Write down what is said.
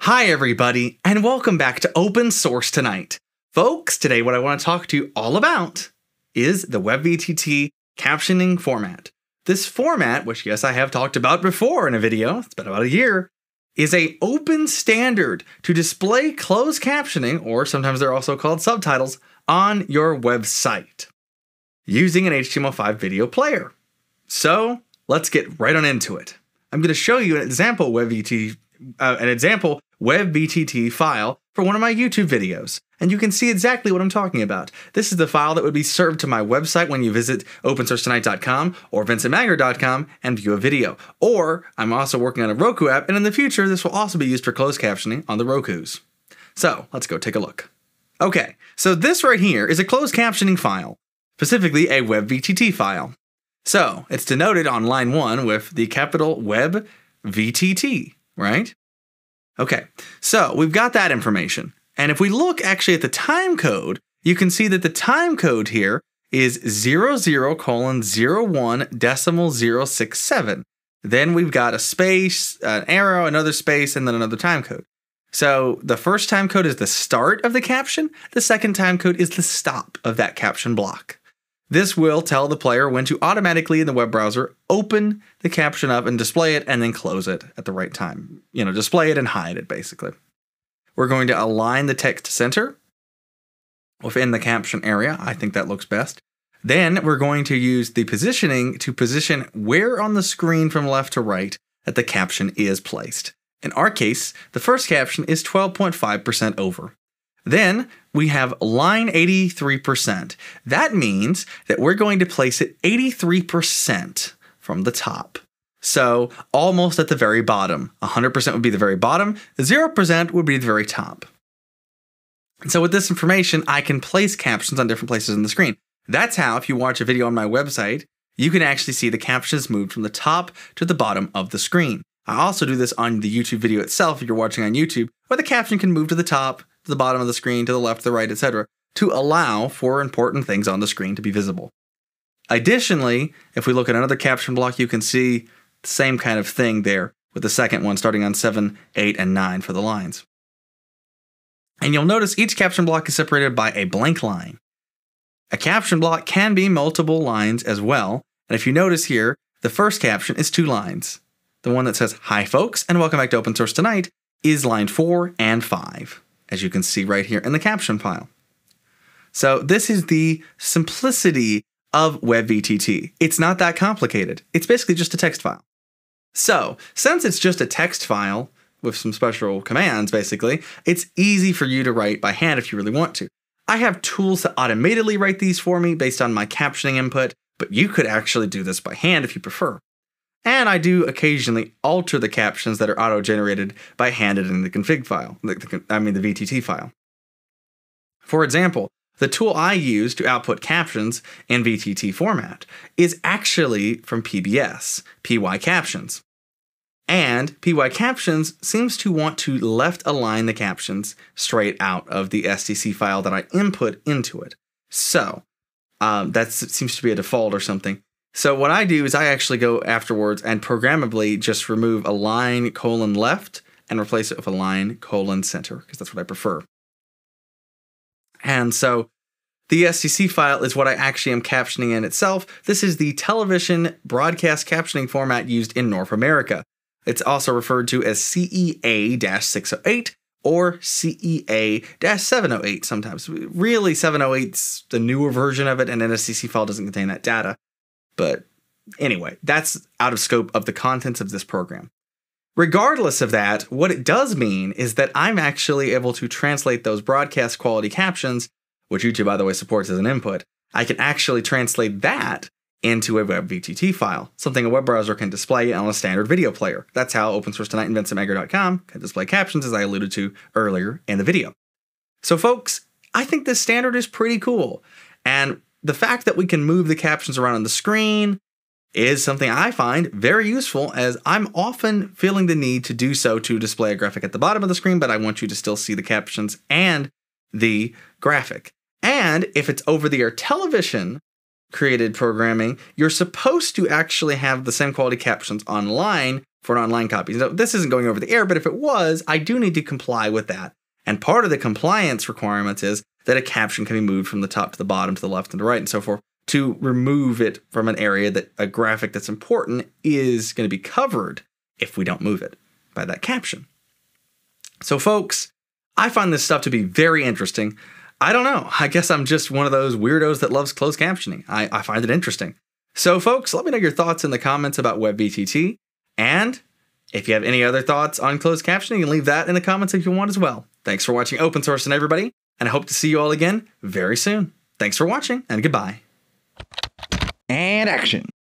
Hi everybody, and welcome back to Open Source Tonight. Folks, today what I want to talk to you all about is the WebVTT captioning format. This format, which yes I have talked about before in a video, it's been about a year, is an open standard to display closed captioning, or sometimes they're also called subtitles, on your website using an HTML5 video player. So let's get right on into it. I'm going to show you an example WebVTT file for one of my YouTube videos, and you can see exactly what I'm talking about. This is the file that would be served to my website when you visit opensourcetonight.com or vincentmagger.com and view a video. Or I'm also working on a Roku app, and in the future this will also be used for closed captioning on the Rokus. So let's go take a look. Okay, so this right here is a closed captioning file, specifically a WebVTT file. So it's denoted on line 1 with the capital WebVTT, right? Okay, so we've got that information. And if we look actually at the time code, you can see that the time code here is 00:01.067. Then we've got a space, an arrow, another space, and then another time code. So the first time code is the start of the caption. The second time code is the stop of that caption block. This will tell the player when to automatically in the web browser open the caption up and display it and then close it at the right time. You know, display it and hide it basically. We're going to align the text to center within the caption area. I think that looks best. Then we're going to use the positioning to position where on the screen from left to right that the caption is placed. In our case, the first caption is 12.5% over. Then we have line 83%. That means that we're going to place it 83% from the top. So almost at the very bottom. 100% would be the very bottom. 0% would be the very top. And so with this information, I can place captions on different places on the screen. That's how, if you watch a video on my website, you can actually see the captions moved from the top to the bottom of the screen. I also do this on the YouTube video itself if you're watching on YouTube, where the caption can move to the top, to the bottom of the screen, to the left, to the right, etc., to allow for important things on the screen to be visible. Additionally, if we look at another caption block, you can see the same kind of thing there with the second one starting on 7, 8, and 9 for the lines. And you'll notice each caption block is separated by a blank line. A caption block can be multiple lines as well, and if you notice here, the first caption is 2 lines. The one that says, "Hi folks, and welcome back to Open Source Tonight," is line 4 and 5. As you can see right here in the caption file. So this is the simplicity of WebVTT. It's not that complicated. It's basically just a text file. So since it's just a text file with some special commands, basically, it's easy for you to write by hand if you really want to. I have tools to automatically write these for me based on my captioning input, but you could actually do this by hand if you prefer. And I do occasionally alter the captions that are auto-generated by hand in the config file, the VTT file. For example, the tool I use to output captions in VTT format is actually from PBS, PY Captions. And PY Captions seems to want to left align the captions straight out of the STC file that I input into it. So that seems to be a default or something. So what I do is I actually go afterwards and programmably just remove a line colon left and replace it with a line colon center, because that's what I prefer. And so the STC file is what I actually am captioning in itself. This is the television broadcast captioning format used in North America. It's also referred to as CEA-608 or CEA-708 sometimes. Really, 708's the newer version of it, and an STC file doesn't contain that data. But anyway, that's out of scope of the contents of this program. Regardless of that, what it does mean is that I'm actually able to translate those broadcast quality captions, which YouTube, by the way, supports as an input. I can actually translate that into a WebVTT file, something a web browser can display on a standard video player. That's how Open Source Tonight and vincentmagger.com can display captions, as I alluded to earlier in the video. So folks, I think this standard is pretty cool. And the fact that we can move the captions around on the screen is something I find very useful, as I'm often feeling the need to do so to display a graphic at the bottom of the screen, but I want you to still see the captions and the graphic. And if it's over-the-air television created programming, you're supposed to actually have the same quality captions online for an online copy. So this isn't going over the air, but if it was, I do need to comply with that. And part of the compliance requirements is that a caption can be moved from the top to the bottom, to the left and the right, and so forth, to remove it from an area that a graphic that's important is going to be covered if we don't move it by that caption. So folks, I find this stuff to be very interesting. I don't know. I guess I'm just one of those weirdos that loves closed captioning. I find it interesting. So folks, let me know your thoughts in the comments about WebVTT. And if you have any other thoughts on closed captioning, you can leave that in the comments if you want as well. Thanks for watching Open Source and everybody, and I hope to see you all again very soon. Thanks for watching, and goodbye. And action.